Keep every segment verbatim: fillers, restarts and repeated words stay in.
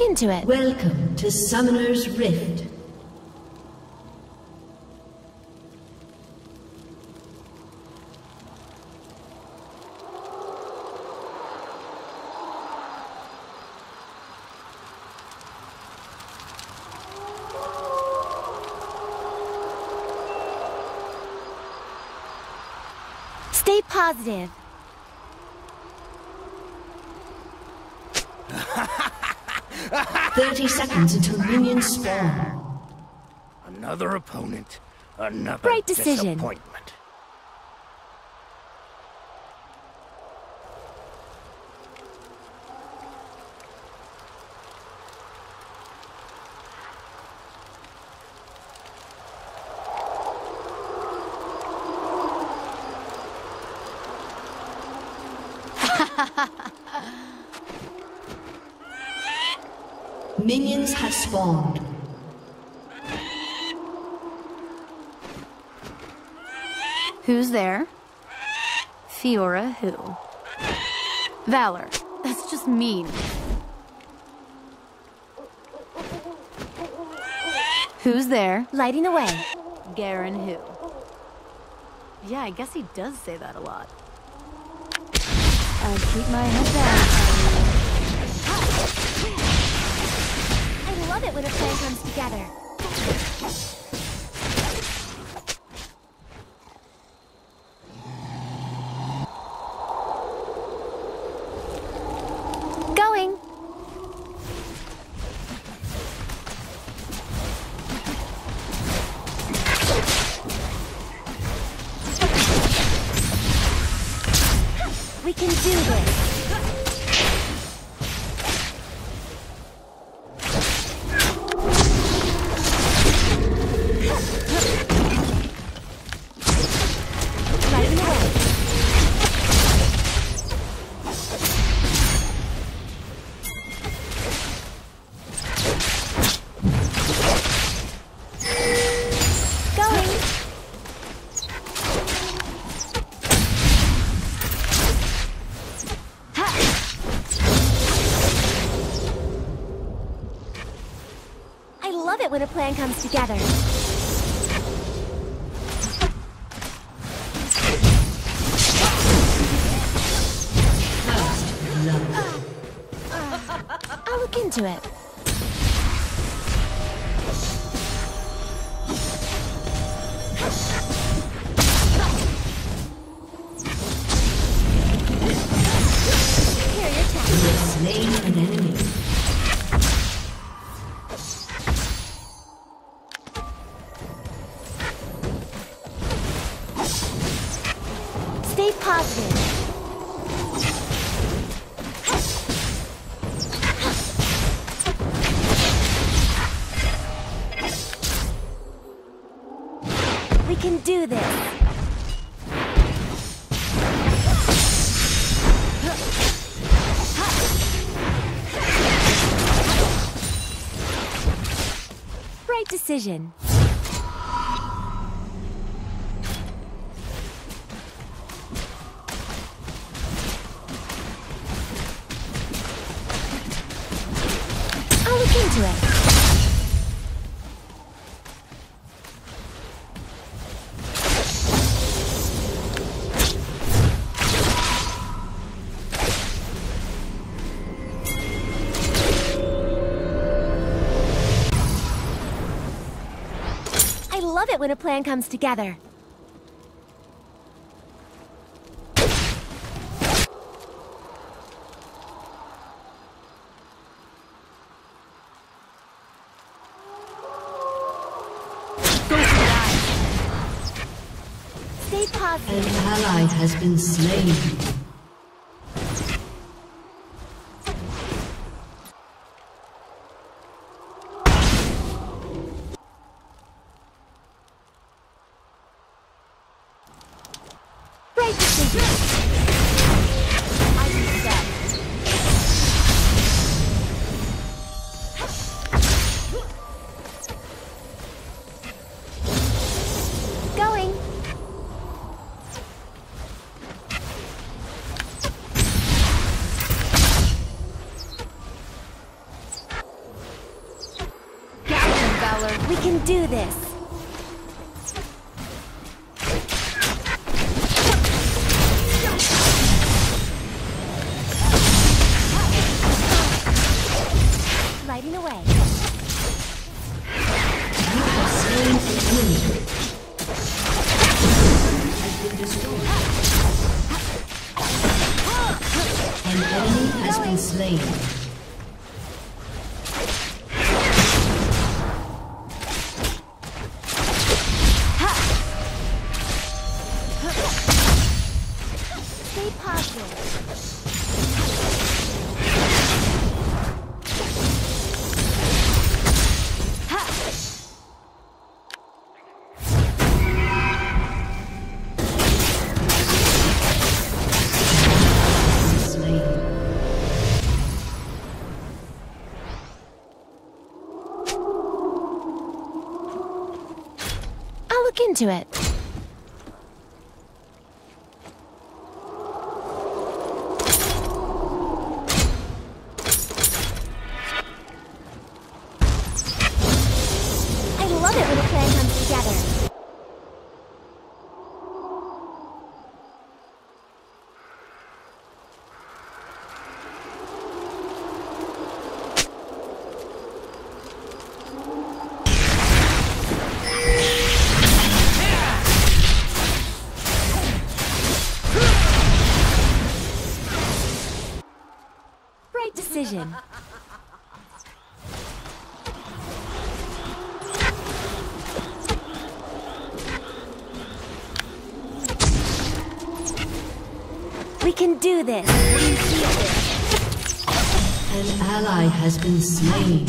into it. Welcome to Summoner's Rift. Stay positive. Thirty seconds until minions spawn. Another opponent, another Right decision. disappointment. Minions have spawned. Who's there? Fiora who? Valor. That's just mean. Who's there? Lighting the way. Garen who? Yeah, I guess he does say that a lot. I'd keep my head down. I love it when a plan comes together. Going. We can do this. When a plan comes together. I'll look into it. Here, your tap. You have slain an enemy. Stay positive. We can do this. Right decision. I'll look into it. I love it when a plan comes together. Stay positive. An ally has been slain. Right decision. I can step. Going. can do this. Lighting away. You have slain an enemy. Has been destroyed. An enemy has been slain. Stay positive. I'll look into it. I love it when a plan comes together. Right decision. We can do this. An ally has been slain.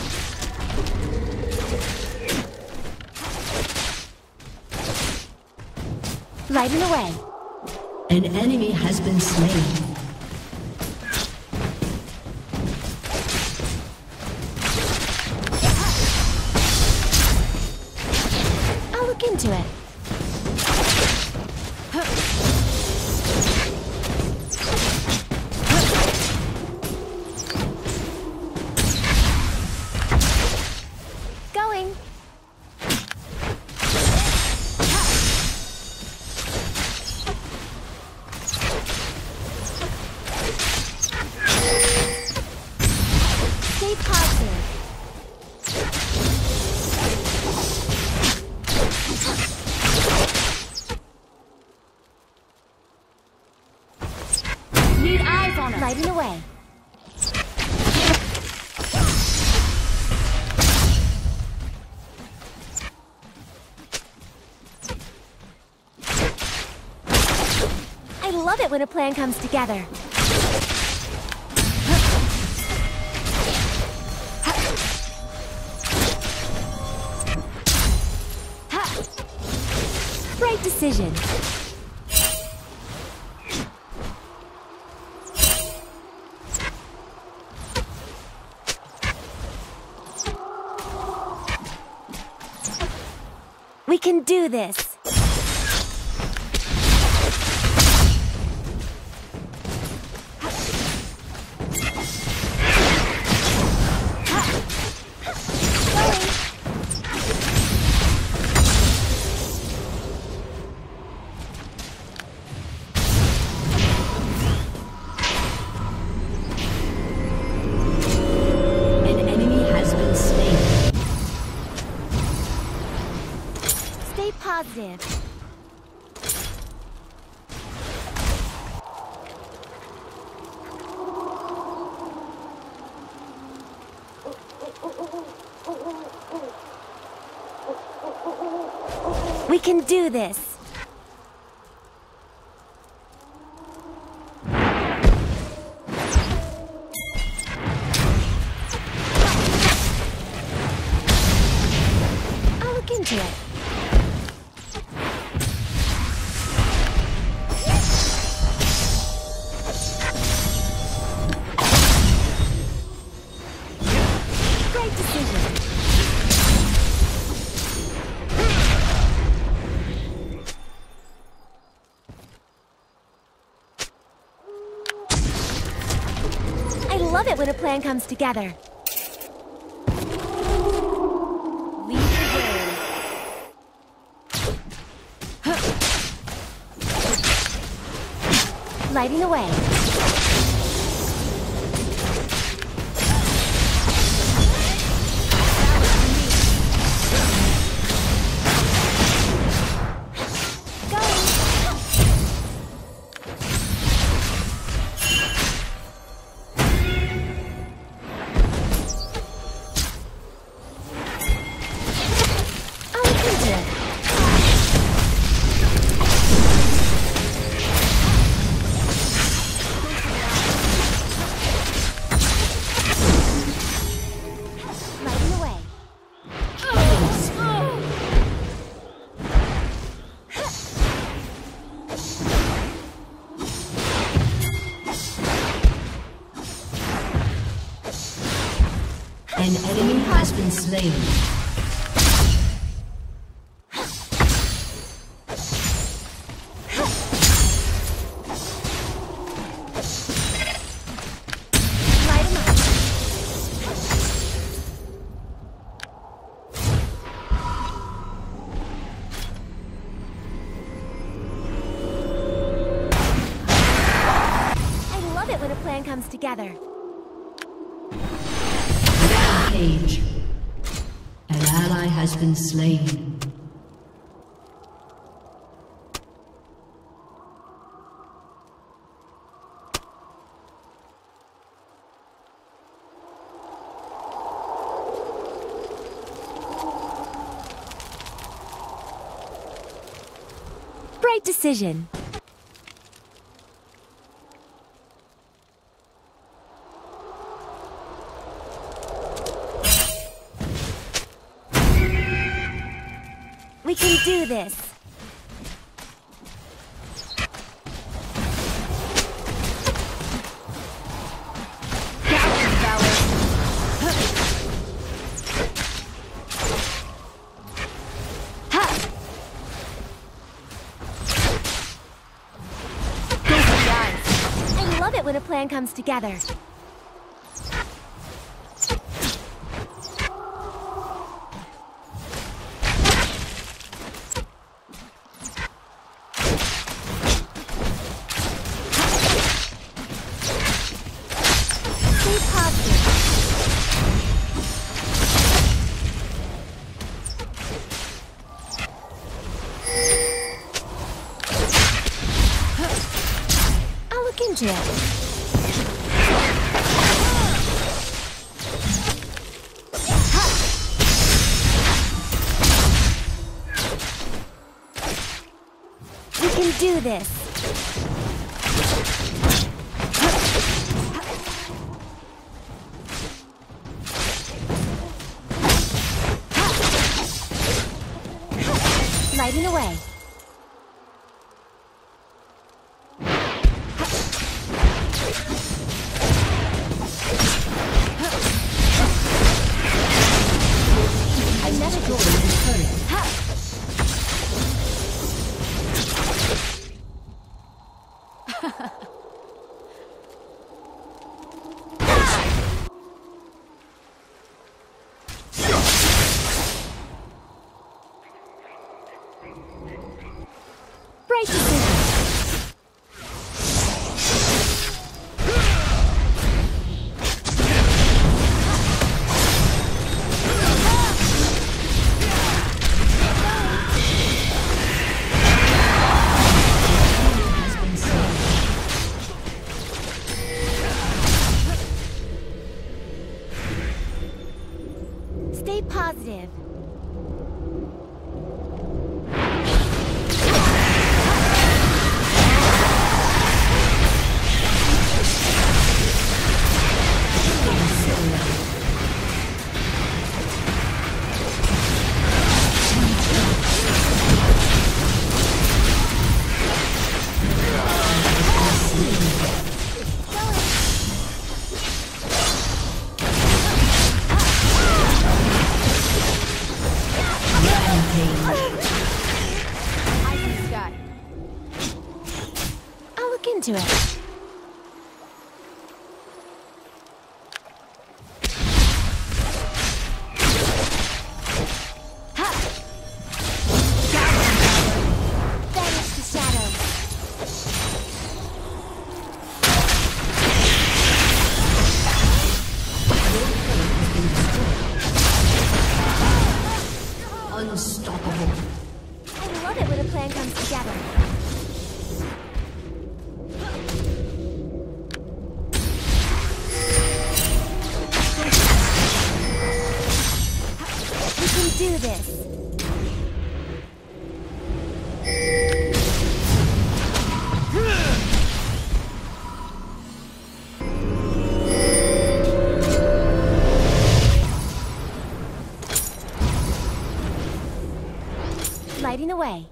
Lighting away. An enemy has been slain. I'll look into it. Going. Stay positive. Need eyes on us. Lighting away. I love it when a plan comes together. Right decision. We can do this. An enemy has been slain. Stay positive. We can do this. I'll look into it. Great decision. I love it when a plan comes together. Lead the way. Lighting the way. An enemy has been slain. I love it when a plan comes together. Rampage. An ally has been slain. Right decision. We can do this. I love it when a plan comes together. Into it. We can do this. Lighting away. Right decision. Stay positive. Into it. Ha! Banish the shadows. Lighting the way.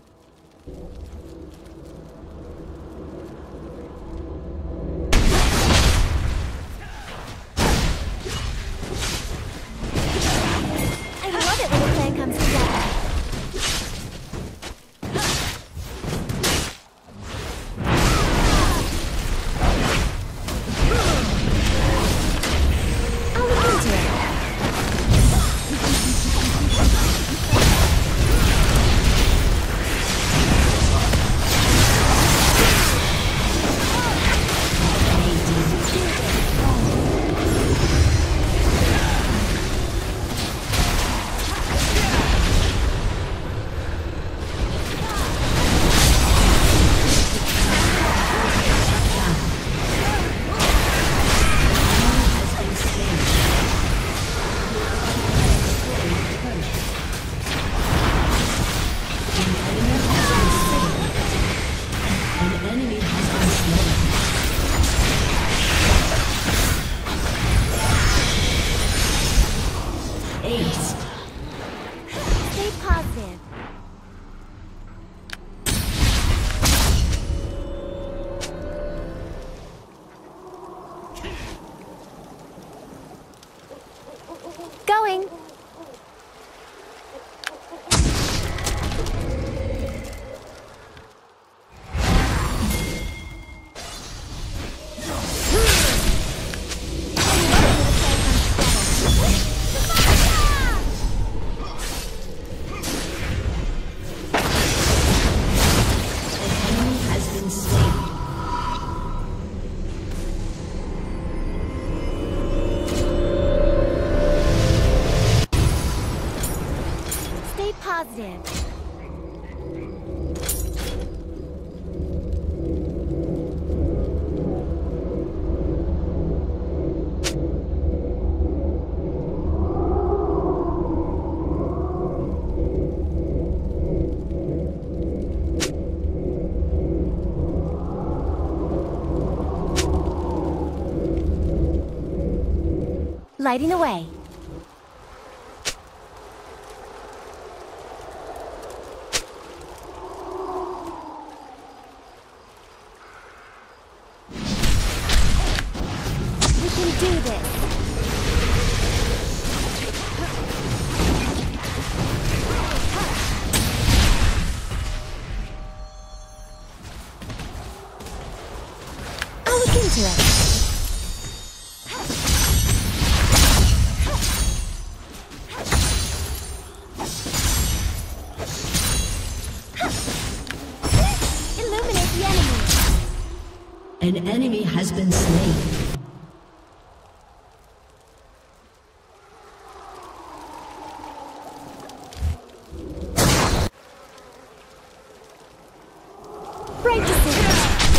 I love it when a plan comes together. I'll look into it. Stay positive. Going. Stay positive. Lighting the way. We can do this. I'll look into it. Illuminate the enemy. An enemy has been slain. Right decision.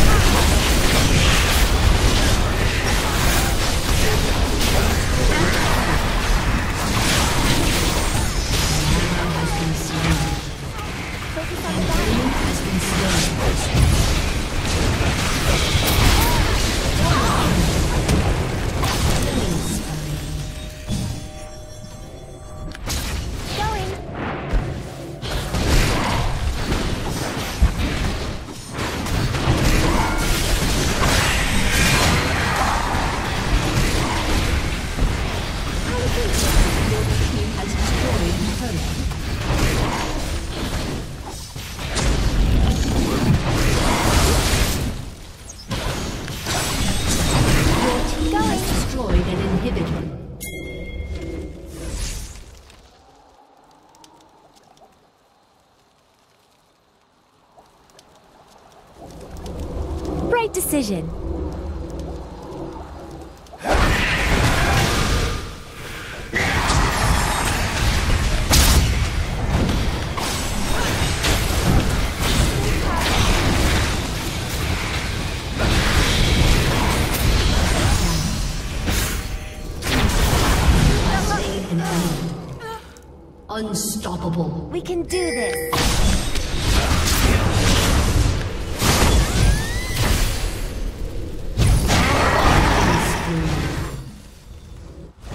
Focus on the battle. Going. Destroyed an inhibitor. Right decision. Unstoppable. We can do this.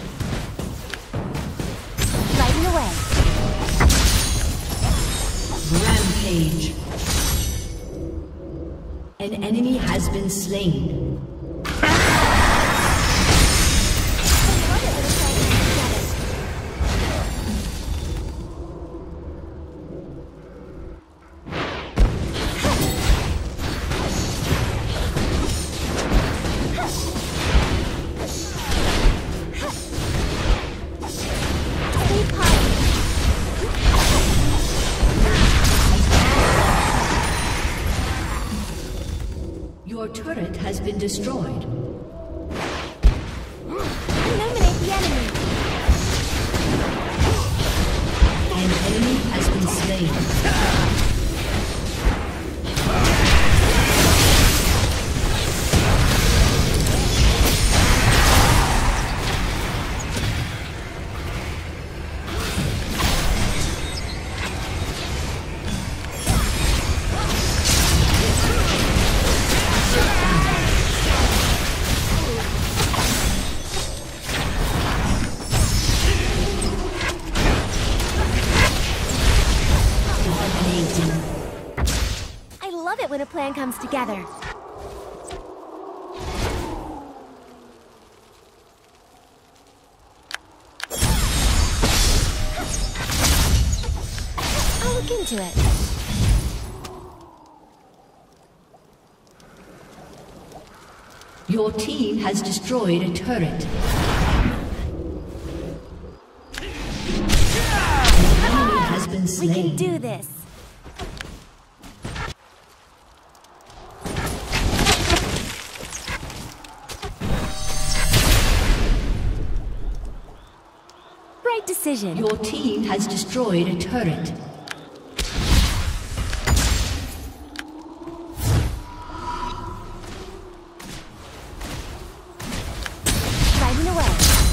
Lighting the way. An enemy has been slain. Your turret has been destroyed. Eliminate the enemy. An enemy has been slain. I love it when a plan comes together. I'll look into it. Your team has destroyed a turret. An enemy has been slain. We can do this. Right decision. Your team has destroyed a turret. Driving away.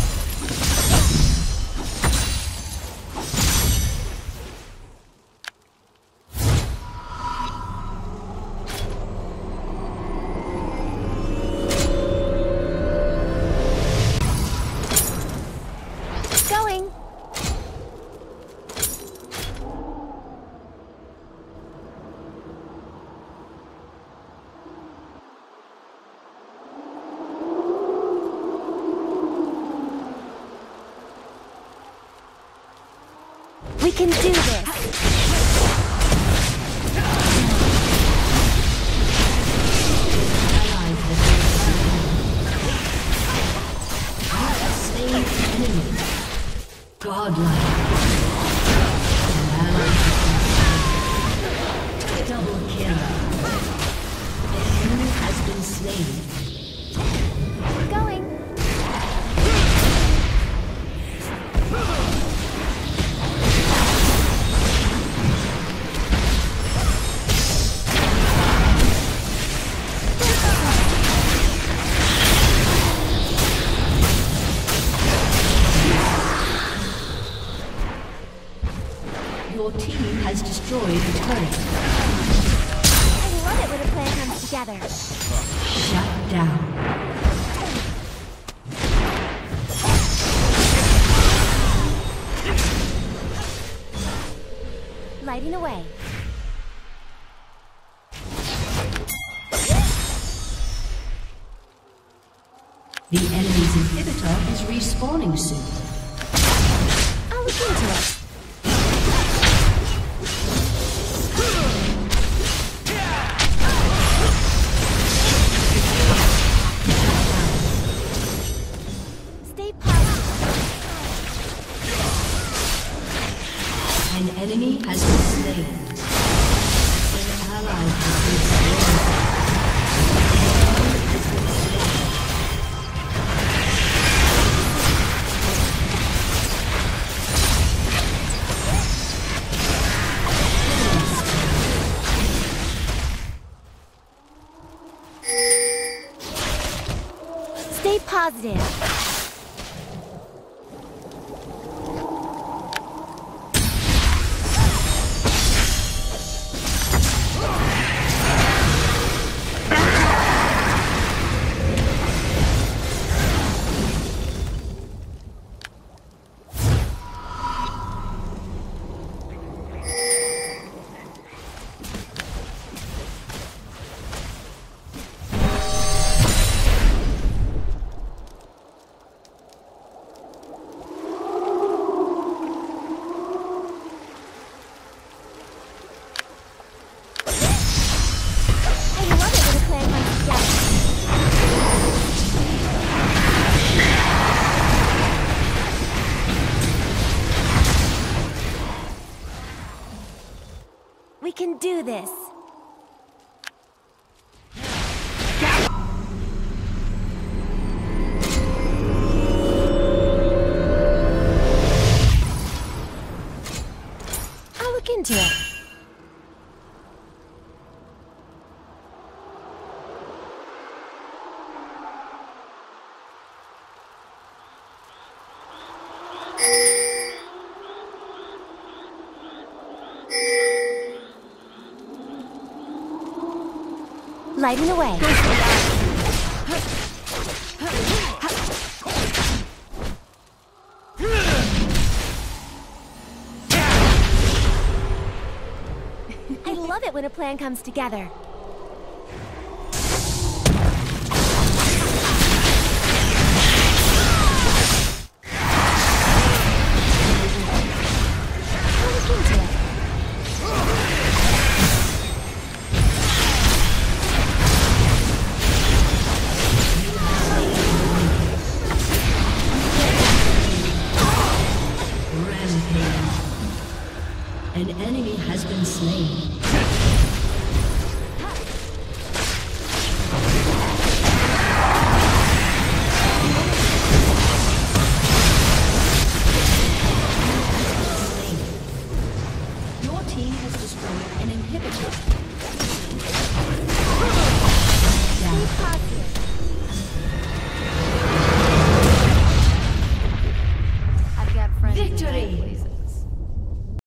Going. We can do this. Godlike. Double kill. The enemy has been slain. Going. Your team has destroyed a turret. I love it when a plan comes together. Shut down. Lighting away. The enemy's inhibitor is respawning soon. I'll look into it. Stay positive. An enemy has been slain. An ally has been slain. An enemy has been slain. Stay positive. into it. Lighting the way. I love it when a plan comes together. Look into it. An enemy has been slain. Your team has destroyed an inhibitor.